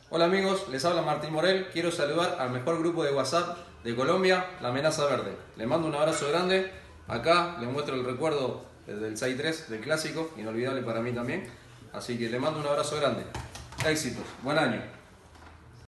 Hola amigos, les habla Martín Morel. Quiero saludar al mejor grupo de WhatsApp de Colombia, La Amenaza Verde. Les mando un abrazo grande. Acá les muestro el recuerdo del 6-3 del clásico, inolvidable para mí también. Así que les mando un abrazo grande. Éxitos, buen año.